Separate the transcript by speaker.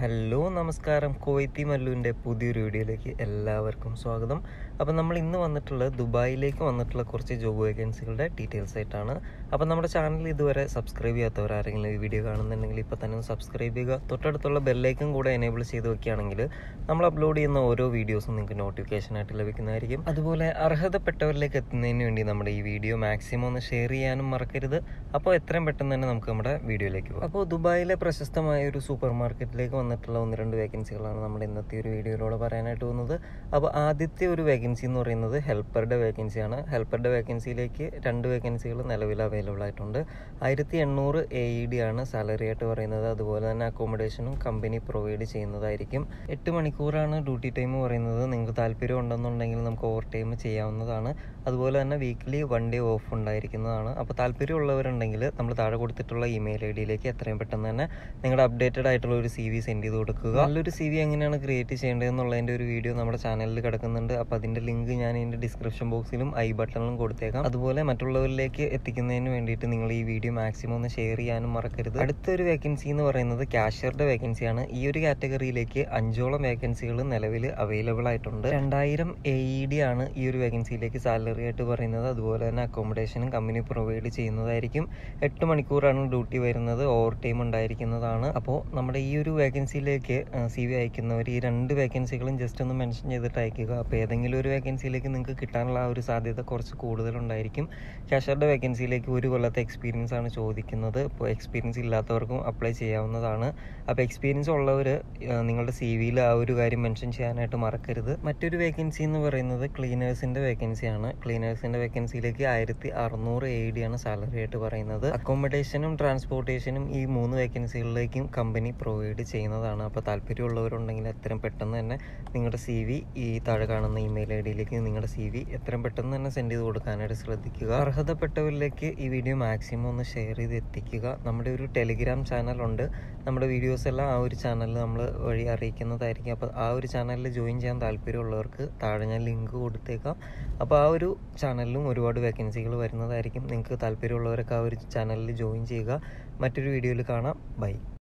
Speaker 1: Hello നമസ്കാരം. കുവൈത്തി മല്ലുവിൻ്റെ പുതിയൊരു വീഡിയോയിലേക്ക് എല്ലാവർക്കും സ്വാഗതം. അപ്പോൾ നമ്മൾ ഇന്ന് വന്നിട്ടുള്ളത് ദുബായിലേക്ക് വന്നിട്ടുള്ള കുറച്ച് ജോബ് വേക്കൻസികളുടെ ഡീറ്റെയിൽസ് ആയിട്ടാണ്. അപ്പോൾ നമ്മുടെ ചാനൽ ഇതുവരെ സബ്സ്ക്രൈബ് ചെയ്യാത്തവരാരെങ്കിലും ഈ വീഡിയോ കാണുന്നുണ്ടെങ്കിൽ ഇപ്പോൾ തന്നെ ഒന്ന് സബ്സ്ക്രൈബ് ചെയ്യുക. തൊട്ടടുത്തുള്ള ബെല്ലൈക്കൺ കൂടെ എനേബിൾ ചെയ്ത് വെക്കുകയാണെങ്കിൽ നമ്മൾ അപ്ലോഡ് ചെയ്യുന്ന ഓരോ വീഡിയോസും നിങ്ങൾക്ക് നോട്ടിഫിക്കേഷനായിട്ട് ലഭിക്കുന്നതായിരിക്കും. അതുപോലെ അർഹതപ്പെട്ടവരിലേക്ക് എത്തുന്നതിന് വേണ്ടി നമ്മുടെ ഈ വീഡിയോ മാക്സിമം ഒന്ന് ഷെയർ ചെയ്യാനും മറക്കരുത്. അപ്പോൾ എത്രയും പെട്ടെന്ന് തന്നെ നമുക്ക് നമ്മുടെ വീഡിയോയിലേക്ക് പോകാം. അപ്പോൾ ദുബായിലെ പ്രശസ്തമായ ഒരു സൂപ്പർ മാർക്കറ്റിലേക്ക് വന്നിട്ടുള്ള 1-2 വേക്കൻസികളാണ് നമ്മുടെ ഇന്നത്തെ ഒരു വീഡിയോയിലൂടെ പറയാനായിട്ട് പോകുന്നത്. അപ്പോൾ ആദ്യത്തെ ഒരു വേക്കൻസി എന്ന് പറയുന്നത് ഹെൽപ്പറുടെ വേക്കൻസിയാണ്. ഹെൽപ്പറുടെ വേക്കൻസിയിലേക്ക് 2 വേക്കൻസികൾ നിലവിൽ അവൈലബിൾ ആയിട്ടുണ്ട്. 1800 AED ആണ് സാലറി ആയിട്ട് പറയുന്നത്. അതുപോലെ തന്നെ അക്കോമഡേഷനും കമ്പനി പ്രൊവൈഡ് ചെയ്യുന്നതായിരിക്കും. 8 മണിക്കൂറാണ് ഡ്യൂട്ടി ടൈം പറയുന്നത്. നിങ്ങൾക്ക് താല്പര്യം ഉണ്ടെന്നുണ്ടെങ്കിൽ നമുക്ക് ഓവർ ടൈം ചെയ്യാവുന്നതാണ്. അതുപോലെ തന്നെ വീക്കിലി 1 ഡേ ഓഫ് ഉണ്ടായിരിക്കുന്നതാണ്. അപ്പോൾ താല്പര്യമുള്ളവരുണ്ടെങ്കിൽ നമ്മൾ താഴെ കൊടുത്തിട്ടുള്ള ഇമെയിൽ ID എത്രയും പെട്ടെന്ന് തന്നെ നിങ്ങളുടെ അപ്ഡേറ്റഡ് ആയിട്ടുള്ള ഒരു CV സെൻഡ് ചെയ്ത് കൊടുക്കുക. നല്ലൊരു CV എങ്ങനെയാണ് ക്രിയേറ്റ് ചെയ്യേണ്ടതെന്നുള്ളതിൻ്റെ ഒരു വീഡിയോ നമ്മുടെ ചാനലിൽ കിടക്കുന്നുണ്ട്. അപ്പോൾ അതിൻ്റെ ലിങ്ക് ഞാൻ ഇതിൻ്റെ ഡിസ്ക്രിപ്ഷൻ ബോക്സിലും ബട്ടണിലും കൊടുത്തേക്കാം. അതുപോലെ മറ്റുള്ളവരിലേക്ക് എത്തിക്കുന്നതിന് വേണ്ടിയിട്ട് നിങ്ങൾ ഈ വീഡിയോ മാക്സിമം ഒന്ന് ഷെയർ ചെയ്യാനും മറക്കരുത്. അടുത്തൊരു വേക്കൻസി എന്ന് പറയുന്നത് ക്യാഷ്യറുടെ വേക്കൻസിയാണ്. ഈ ഒരു കാറ്റഗറിയിലേക്ക് 5ഓളം വേക്കൻസികൾ നിലവിൽ അവൈലബിൾ ആയിട്ടുണ്ട്. 2000 AED ആണ് ഈ ഒരു വേക്കൻസിയിലേക്ക് സാലറി ആയിട്ട് പറയുന്നത്. അതുപോലെ തന്നെ അക്കോമഡേഷനും കമ്പനി പ്രൊവൈഡ് ചെയ്യുന്നതായിരിക്കും. 8 മണിക്കൂറാണ് ഡ്യൂട്ടി വരുന്നത്. ഓവർ ടൈം ഉണ്ടായിരിക്കുന്നതാണ്. അപ്പോൾ നമ്മുടെ ഈ ഒരു വേക്കൻസിയിലേക്ക് CV അയക്കുന്നവർ ഈ 2 വേക്കൻസികളും ജസ്റ്റ് ഒന്ന് മെൻഷൻ ചെയ്തിട്ട് അയക്കുക. അപ്പോൾ ഏതെങ്കിലും ഒരു വേക്കൻസിയിലേക്ക് നിങ്ങൾക്ക് കിട്ടാനുള്ള ആ ഒരു സാധ്യത കുറച്ച് കൂടുതലുണ്ടായിരിക്കും. ക്യാഷ്യറുടെ വേക്കൻസിയിലേക്ക് 1 കൊല്ലത്തെ എക്സ്പീരിയൻസ് ആണ് ചോദിക്കുന്നത്. അപ്പോൾ എക്സ്പീരിയൻസ് ഇല്ലാത്തവർക്കും അപ്ലൈ ചെയ്യാവുന്നതാണ്. അപ്പോൾ എക്സ്പീരിയൻസ് ഉള്ളവർ നിങ്ങളുടെ CVയിൽ ആ ഒരു കാര്യം മെൻഷൻ ചെയ്യാനായിട്ട് മറക്കരുത്. മറ്റൊരു വേക്കൻസി എന്ന് പറയുന്നത് ക്ലീനേഴ്സിൻ്റെ വേക്കൻസിയാണ്. ക്ലീനേഴ്സിൻ്റെ വേക്കൻസിയിലേക്ക് 1600 AED ആണ് സാലറി ആയിട്ട് പറയുന്നത്. അക്കോമഡേഷനും ട്രാൻസ്പോർട്ടേഷനും ഈ 3 വേക്കൻസികളിലേക്കും കമ്പനി പ്രൊവൈഡ് ചെയ്യുന്നതാണ്. അപ്പോൾ താല്പര്യമുള്ളവരുണ്ടെങ്കിൽ എത്രയും പെട്ടെന്ന് തന്നെ നിങ്ങളുടെ CV ഈ താഴെ കാണുന്ന ഇമെയിൽ ID നിങ്ങളുടെ CV എത്രയും പെട്ടെന്ന് തന്നെ സെൻഡ് ചെയ്ത് കൊടുക്കാനായിട്ട് ശ്രദ്ധിക്കുക. അർഹതപ്പെട്ടവരിലേക്ക് ഈ വീഡിയോ മാക്സിമം ഒന്ന് ഷെയർ ചെയ്ത് എത്തിക്കുക. നമ്മുടെ ഒരു ടെലിഗ്രാം ചാനലുണ്ട്. നമ്മുടെ വീഡിയോസ് എല്ലാം ആ ഒരു ചാനലിൽ നമ്മൾ വഴി അറിയിക്കുന്നതായിരിക്കും. അപ്പോൾ ആ ഒരു ചാനലിൽ ജോയിൻ ചെയ്യാൻ താല്പര്യമുള്ളവർക്ക് താഴെ ഞാൻ ലിങ്ക് കൊടുത്തേക്കാം. അപ്പോൾ ആ ഒരു ചാനലിലും ഒരുപാട് വേക്കൻസികൾ വരുന്നതായിരിക്കും. നിങ്ങൾക്ക് താല്പര്യമുള്ളവരൊക്കെ ആ ഒരു ചാനലിൽ ജോയിൻ ചെയ്യുക. മറ്റൊരു വീഡിയോയിൽ കാണാം. ബൈ.